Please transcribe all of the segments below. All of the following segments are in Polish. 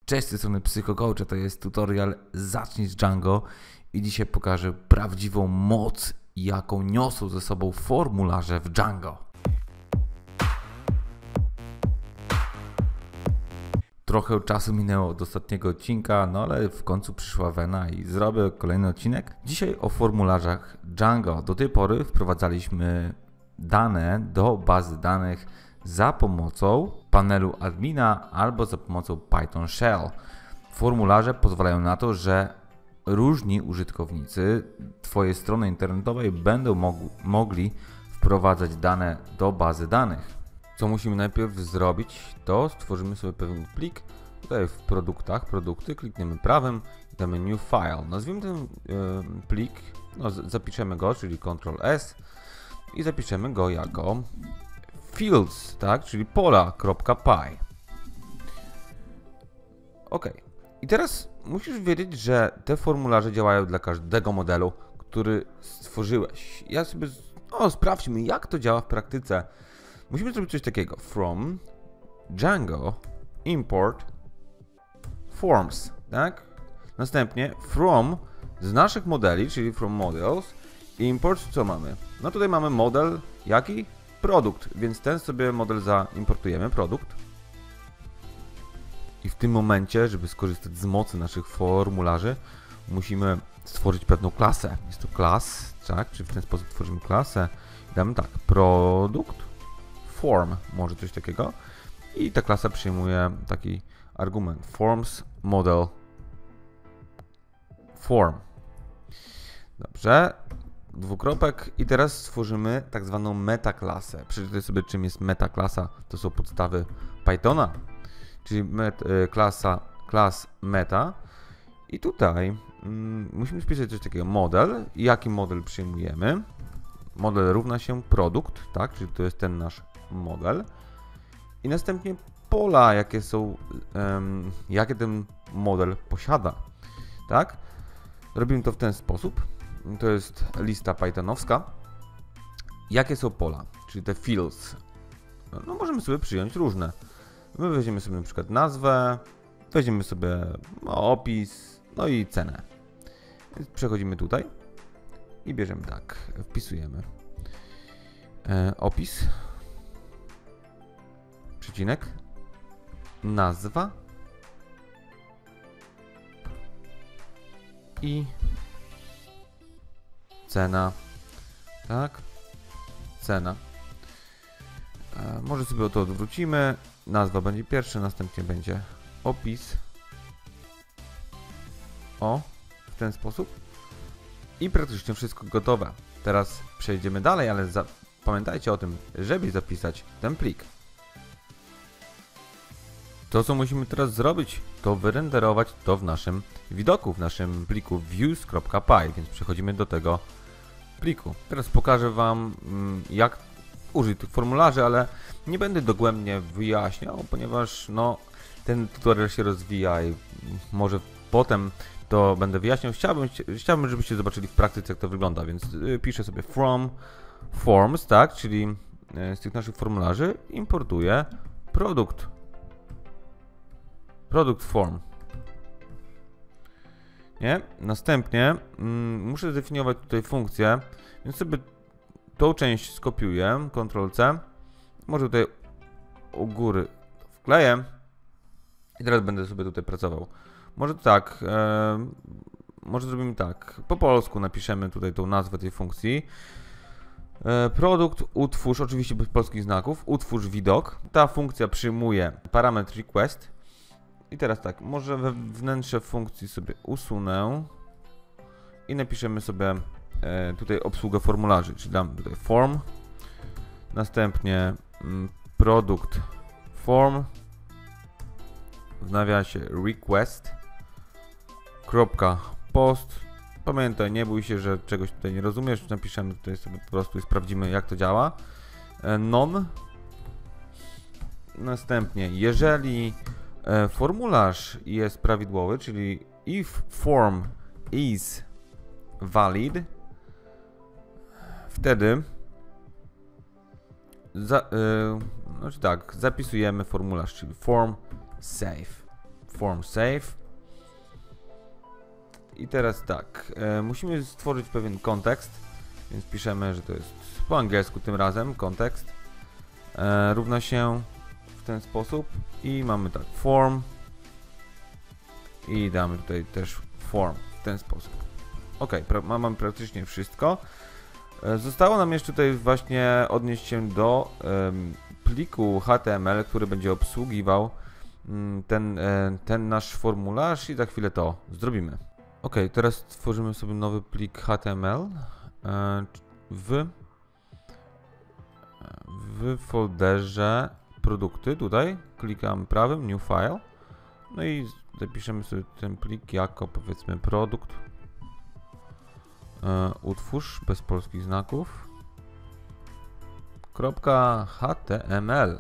Cześć, z tej strony PsychoCoach, to jest tutorial Zacznij z Django i dzisiaj pokażę prawdziwą moc, jaką niosą ze sobą formularze w Django. Trochę czasu minęło od ostatniego odcinka, no ale w końcu przyszła wena i zrobię kolejny odcinek. Dzisiaj o formularzach Django. Do tej pory wprowadzaliśmy dane do bazy danych za pomocą panelu admina albo za pomocą Python Shell. Formularze pozwalają na to, że różni użytkownicy Twojej strony internetowej będą mogli wprowadzać dane do bazy danych. Co musimy najpierw zrobić, to stworzymy sobie pewien plik. Tutaj w produktach, produkty, klikniemy prawym i damy new file. Nazwijmy ten plik, zapiszemy go, czyli Ctrl S i zapiszemy go jako fields, tak, czyli pola.py. OK. I teraz musisz wiedzieć, że te formularze działają dla każdego modelu, który stworzyłeś. Ja sobie, sprawdźmy, jak to działa w praktyce. Musimy zrobić coś takiego. From Django import forms, tak? Następnie from z naszych modeli, czyli from models, import co mamy? No tutaj mamy model, jaki? Produkt, więc ten sobie model zaimportujemy, produkt. I w tym momencie, żeby skorzystać z mocy naszych formularzy, musimy stworzyć pewną klasę. Jest to class, tak? Czyli w ten sposób tworzymy klasę. Damy tak, produkt, form, może coś takiego. I ta klasa przyjmuje taki argument forms model form. Dobrze. Dwukropek i teraz stworzymy tak zwaną metaklasę. Przeczytaj sobie, czym jest metaklasa. To są podstawy Pythona, czyli class meta. I tutaj musimy spisać coś takiego, model. Jaki model przyjmujemy? Model równa się produkt, tak? Czyli to jest ten nasz model. I następnie pola, jakie są, jakie ten model posiada, tak? Robimy to w ten sposób. To jest lista pythonowska. Jakie są pola, czyli te fields? No możemy sobie przyjąć różne. My weźmiemy sobie na przykład nazwę, weźmiemy sobie opis, no i cenę. Więc przechodzimy tutaj i bierzemy tak, wpisujemy opis, przecinek, nazwa i cena, tak, cena. Może sobie to odwrócimy, nazwa będzie pierwsza, następnie będzie opis, w ten sposób i praktycznie wszystko gotowe. Teraz przejdziemy dalej, ale pamiętajcie o tym, żeby zapisać ten plik. To, co musimy teraz zrobić, to wyrenderować to w naszym widoku, w naszym pliku views.py, więc przechodzimy do tego pliku. Teraz pokażę Wam, jak użyć tych formularzy, ale nie będę dogłębnie wyjaśniał, ponieważ ten tutorial się rozwija i może potem to będę wyjaśniał. Chciałbym, żebyście zobaczyli w praktyce, jak to wygląda, więc piszę sobie from forms, tak, czyli z tych naszych formularzy importuję produkt form. Nie? Następnie muszę zdefiniować tutaj funkcję, więc sobie tą część skopiuję, Ctrl-C, może tutaj u góry wkleję i teraz będę sobie tutaj pracował. Może tak, może zrobimy tak, po polsku napiszemy tutaj tą nazwę tej funkcji. Produkt, utwórz, oczywiście bez polskich znaków, utwórz widok. Ta funkcja przyjmuje parametr request. I teraz tak, może wnętrze funkcji sobie usunę i napiszemy sobie tutaj obsługę formularzy, czyli dam tutaj form, następnie produkt form, w nawiasie request, post. Pamiętaj, nie bój się, że czegoś tutaj nie rozumiesz, napiszemy tutaj sobie po prostu i sprawdzimy, jak to działa. Non. Następnie, jeżeli formularz jest prawidłowy, czyli if form is valid, wtedy zapisujemy formularz, czyli form save. form save. I teraz tak, musimy stworzyć pewien kontekst, więc piszemy, że to jest po angielsku tym razem, kontekst równa się w ten sposób i mamy tak form i damy tutaj też form w ten sposób. Ok, mamy praktycznie wszystko. Zostało nam jeszcze tutaj właśnie odnieść się do pliku HTML, który będzie obsługiwał ten nasz formularz i za chwilę to zrobimy. Ok, teraz stworzymy sobie nowy plik HTML w folderze produkty. Tutaj klikamy prawym New File. No i zapiszemy sobie ten plik jako, powiedzmy, produkt. Utwórz bez polskich znaków. .html.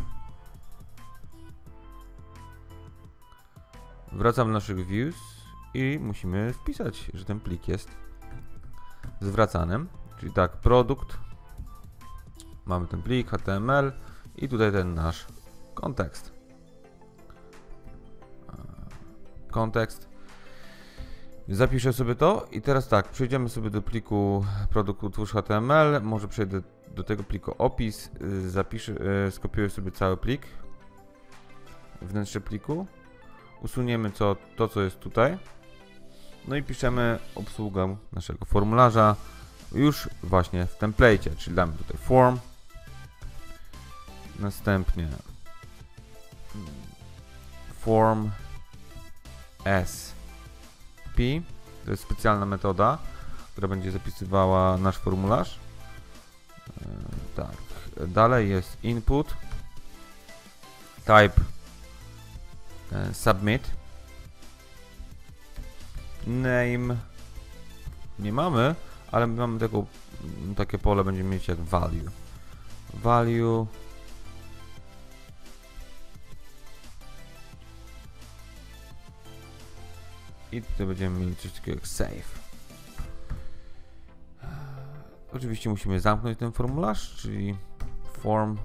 Wracam do naszych views i musimy wpisać, że ten plik jest zwracanym. Czyli tak, produkt. Mamy ten plik HTML i tutaj ten nasz kontekst. Zapiszę sobie to i teraz tak, przejdziemy sobie do pliku produkt utwórz HTML, może przejdę do tego pliku opis, skopiuję sobie cały plik, wnętrze pliku, usuniemy to co jest tutaj, no i piszemy obsługę naszego formularza już właśnie w template'cie, czyli damy tutaj form, następnie form SP. To jest specjalna metoda, która będzie zapisywała nasz formularz. Tak. Dalej jest input, type submit, name nie mamy, ale my mamy takie pole, będziemy mieć jak value. I tutaj będziemy mieli coś takiego jak save. Oczywiście musimy zamknąć ten formularz, czyli form.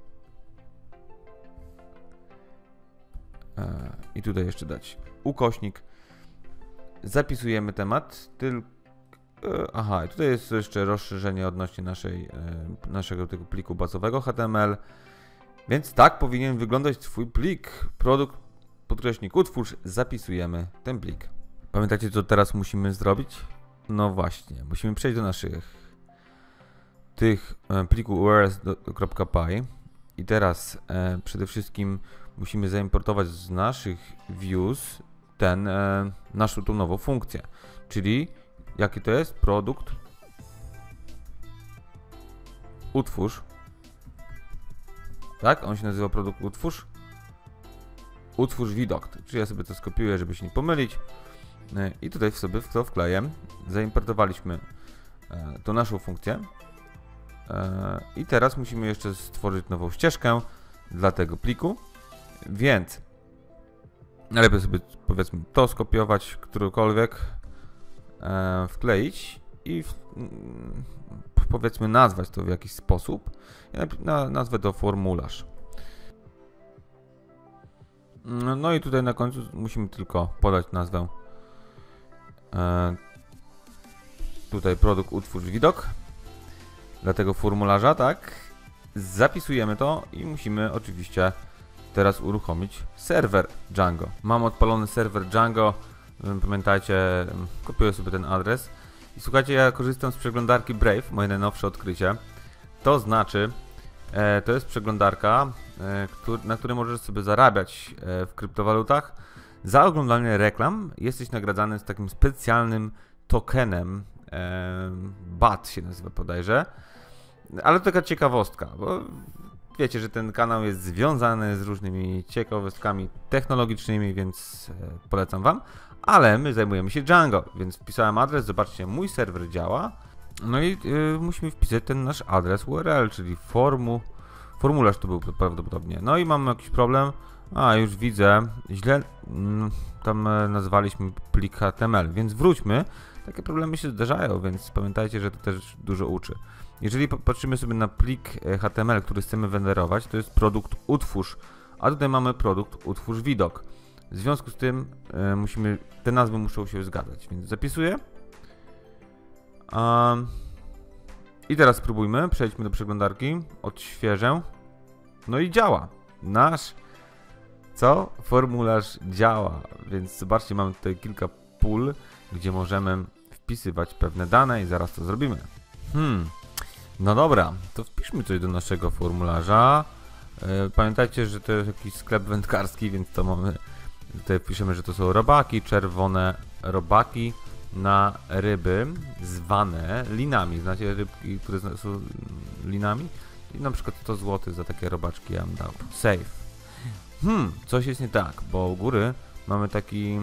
I tutaj jeszcze dać ukośnik. Zapisujemy temat. Aha, i tutaj jest jeszcze rozszerzenie odnośnie naszego tego pliku bazowego HTML. Więc tak powinien wyglądać Twój plik. Produkt, podkreśnik, utwórz, zapisujemy ten plik. Pamiętacie, co teraz musimy zrobić? No właśnie, musimy przejść do naszych pliku urs.py i teraz przede wszystkim musimy zaimportować z naszych views naszą tą nową funkcję, czyli jaki to jest? Produkt utwórz, tak? On się nazywa produkt utwórz widok, czyli ja sobie to skopiuję, żeby się nie pomylić. I tutaj sobie w to wkleję. Zaimportowaliśmy tą naszą funkcję. I teraz musimy jeszcze stworzyć nową ścieżkę dla tego pliku. Więc najlepiej sobie, powiedzmy, to skopiować, którąkolwiek wkleić i powiedzmy nazwać to w jakiś sposób. Ja nazwę to formularz. No i tutaj na końcu musimy tylko podać nazwę. Tutaj produkt utwórz widok dla tego formularza, tak? Zapisujemy to i musimy oczywiście teraz uruchomić serwer Django. Mam odpalony serwer Django, pamiętajcie, kopiuję sobie ten adres i słuchajcie, ja korzystam z przeglądarki Brave, moje najnowsze odkrycie. To znaczy, to jest przeglądarka, na której możesz sobie zarabiać w kryptowalutach. Za oglądanie reklam jesteś nagradzany z takim specjalnym tokenem, BAT się nazywa bodajże, ale to taka ciekawostka, bo wiecie, że ten kanał jest związany z różnymi ciekawostkami technologicznymi, więc polecam Wam, ale my zajmujemy się Django, więc wpisałem adres, zobaczcie, mój serwer działa, no i musimy wpisać ten nasz adres URL, czyli formularz to był prawdopodobnie, no i mamy jakiś problem. Już widzę, źle tam nazwaliśmy plik HTML, więc wróćmy. Takie problemy się zdarzają, więc pamiętajcie, że to też dużo uczy. Jeżeli patrzymy sobie na plik HTML, który chcemy renderować, to jest produkt utwórz, a tutaj mamy produkt utwórz widok. W związku z tym te nazwy muszą się zgadzać, więc zapisuję. I teraz spróbujmy, przejdźmy do przeglądarki, odświeżę. No i działa. Nasz formularz działa, więc zobaczcie, mamy tutaj kilka pól, gdzie możemy wpisywać pewne dane i zaraz to zrobimy. No dobra, to wpiszmy coś do naszego formularza. Pamiętajcie, że to jest jakiś sklep wędkarski, więc to mamy. Tutaj piszemy, że to są robaki, czerwone robaki na ryby zwane linami. Znacie rybki, które są linami? I na przykład 100 zł za takie robaczki ja bym dał. Save. Coś jest nie tak, bo u góry mamy taki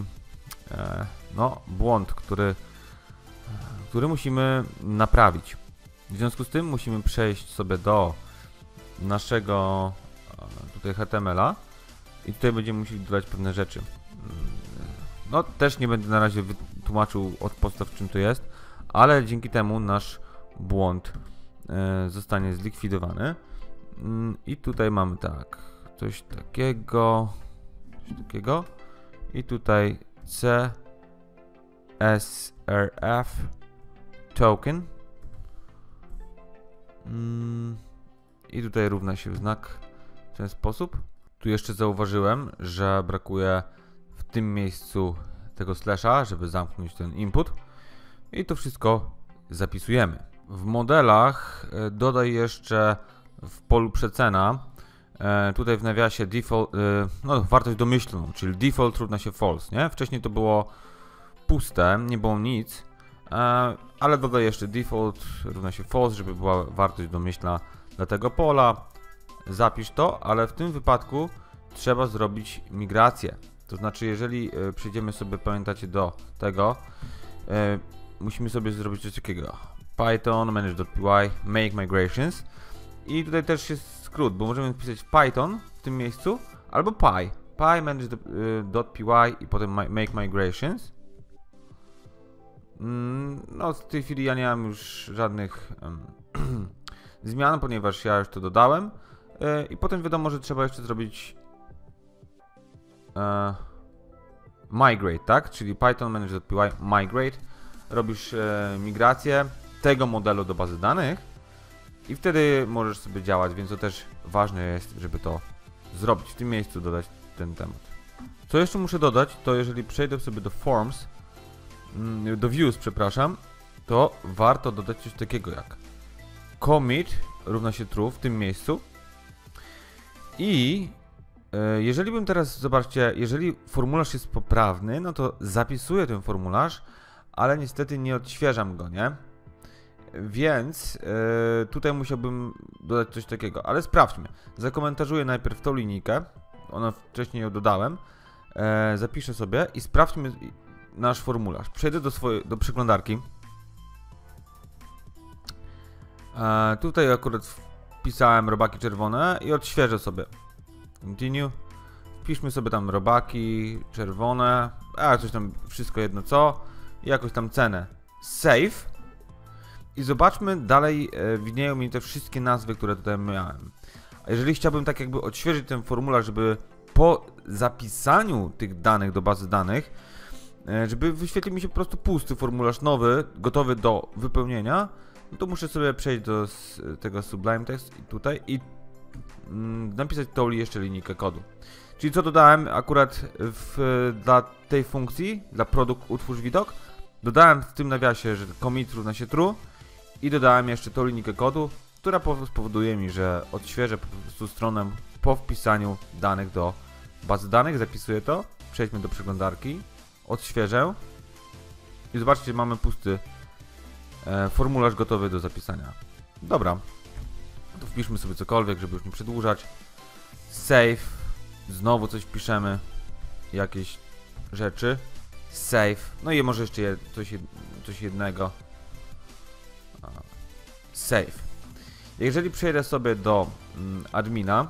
błąd, który musimy naprawić. W związku z tym musimy przejść sobie do naszego tutaj HTML-a i tutaj będziemy musieli dodać pewne rzeczy. No też nie będę na razie wytłumaczył od podstaw, czym to jest, ale dzięki temu nasz błąd zostanie zlikwidowany. I tutaj mamy tak, coś takiego i tutaj CSRF token i tutaj równa się znak w ten sposób. Tu jeszcze zauważyłem, że brakuje w tym miejscu tego slasha, żeby zamknąć ten input i to wszystko zapisujemy. W modelach dodaj jeszcze w polu przecena tutaj w nawiasie default, wartość domyślną, czyli default równa się false, nie? Wcześniej to było puste, nie było nic, ale dodaj jeszcze default równa się false, żeby była wartość domyślna dla tego pola. Zapisz to, ale w tym wypadku trzeba zrobić migrację. To znaczy, jeżeli przejdziemy sobie, pamiętacie, do tego, musimy sobie zrobić coś takiego. Python manage.py make migrations i tutaj też jest skrót, bo możemy wpisać Python w tym miejscu albo py manage.py i potem make migrations. No w tej chwili ja nie mam już żadnych zmian, ponieważ ja już to dodałem i potem wiadomo, że trzeba jeszcze zrobić migrate, tak? Czyli Python manage.py migrate. Robisz migrację tego modelu do bazy danych i wtedy możesz sobie działać, więc to też ważne jest, żeby to zrobić. W tym miejscu dodać ten temat. Co jeszcze muszę dodać, to jeżeli przejdę sobie do forms, do views, przepraszam, to warto dodać coś takiego jak commit równa się true w tym miejscu i jeżeli bym teraz, zobaczcie, jeżeli formularz jest poprawny, no to zapisuję ten formularz, ale niestety nie odświeżam go, nie? Więc tutaj musiałbym dodać coś takiego, ale sprawdźmy. Zakomentarzuję najpierw tą linijkę, wcześniej ją dodałem, zapiszę sobie i sprawdźmy nasz formularz. Przejdę do przeglądarki. Tutaj akurat wpisałem robaki czerwone i odświeżę sobie. Continue. Wpiszmy sobie tam robaki czerwone, coś tam, wszystko jedno co, i jakoś tam cenę. Save. I zobaczmy, dalej widnieją mi te wszystkie nazwy, które tutaj miałem. A jeżeli chciałbym tak jakby odświeżyć ten formularz, żeby po zapisaniu tych danych do bazy danych, żeby wyświetlił mi się po prostu pusty formularz nowy, gotowy do wypełnienia, no to muszę sobie przejść do tego Sublime Text i tutaj i napisać tą jeszcze linijkę kodu. Czyli co dodałem akurat dla tej funkcji, dla produkt utwórz widok, dodałem w tym nawiasie, że commit równa się true i dodałem jeszcze tą linijkę kodu, która spowoduje mi, że odświeżę po prostu stronę po wpisaniu danych do bazy danych, zapisuję to, przejdźmy do przeglądarki, odświeżę i zobaczcie, mamy pusty formularz gotowy do zapisania. Dobra, to wpiszmy sobie cokolwiek, żeby już nie przedłużać. Save, znowu coś wpiszemy, jakieś rzeczy. Save, no i może jeszcze coś jednego. Save. Jeżeli przejdę sobie do admina,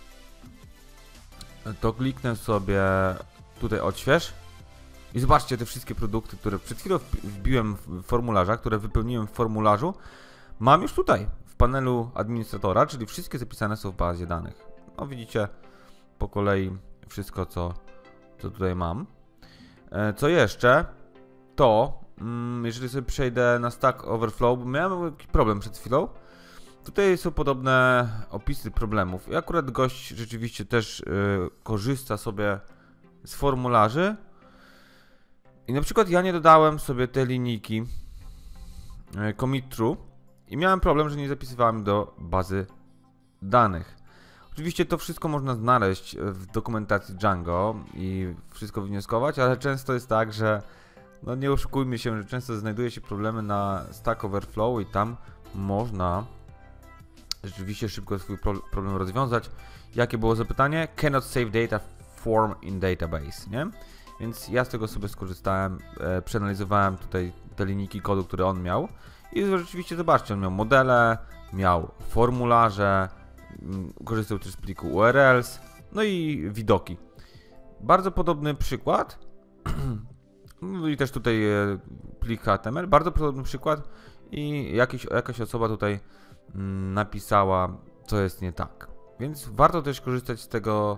to kliknę sobie tutaj odśwież i zobaczcie te wszystkie produkty, które przed chwilą wbiłem w formularza, które wypełniłem w formularzu, mam już tutaj w panelu administratora, czyli wszystkie zapisane są w bazie danych. No widzicie po kolei wszystko, co co tutaj mam. Co jeszcze? To, jeżeli sobie przejdę na Stack Overflow, bo miałem jakiś problem przed chwilą. Tutaj są podobne opisy problemów. I akurat gość rzeczywiście też korzysta sobie z formularzy. I na przykład ja nie dodałem sobie te linijki commit true i miałem problem, że nie zapisywałem do bazy danych. Oczywiście to wszystko można znaleźć w dokumentacji Django i wszystko wywnioskować, ale często jest tak, że no nie oszukujmy się, że często znajduje się problemy na Stack Overflow i tam można rzeczywiście szybko swój problem rozwiązać. Jakie było zapytanie? Cannot save data form in database, nie? Więc ja z tego sobie skorzystałem, przeanalizowałem tutaj te linijki kodu, które on miał i rzeczywiście zobaczcie, on miał modele, miał formularze, korzystał też z pliku URLs, no i widoki. Bardzo podobny przykład, no i też tutaj plik HTML, bardzo podobny przykład i jakaś osoba tutaj napisała, co jest nie tak. Więc warto też korzystać z tego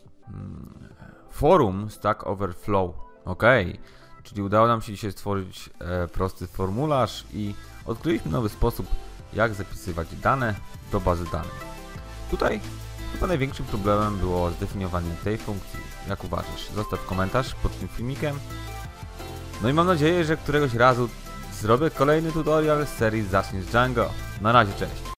forum Stack Overflow. Ok, czyli udało nam się dzisiaj stworzyć prosty formularz i odkryliśmy nowy sposób, jak zapisywać dane do bazy danych. Tutaj chyba największym problemem było zdefiniowanie tej funkcji. Jak uważasz? Zostaw komentarz pod tym filmikiem. No i mam nadzieję, że któregoś razu zrobię kolejny tutorial z serii Zacznij z Django. Na razie, cześć!